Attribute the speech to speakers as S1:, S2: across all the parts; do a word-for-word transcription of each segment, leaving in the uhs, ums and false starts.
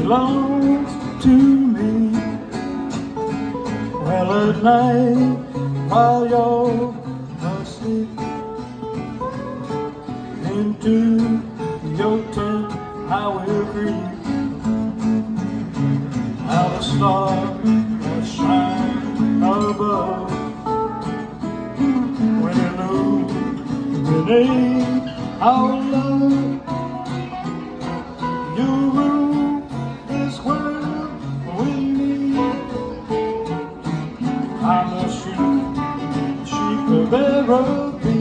S1: belongs to me. Well, at night, while you're asleep, into your tent I will creep. How the stars that shine above when illuminate our love. You rule this world with me. I'm the sheep, sheep of Araby.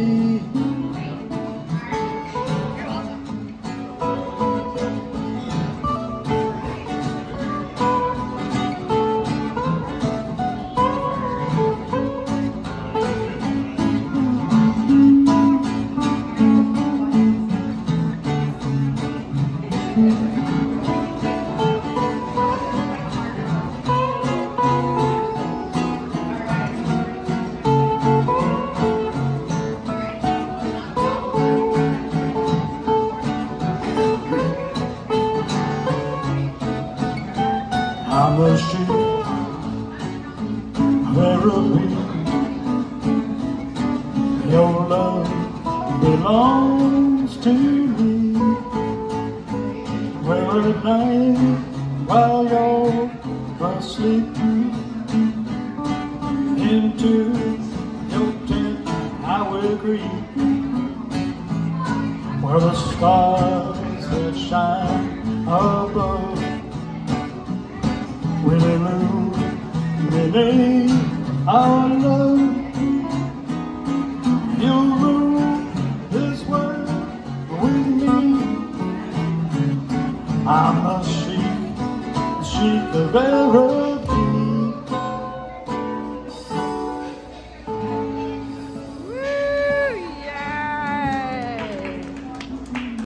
S1: I'm the sheep of Araby. Your love belongs to me. Well, at night, while you're asleep, into your tent I will creep. Where the stars that shine above will illuminate our love. You rule this world with me. I'm a sheep, sheep of Araby.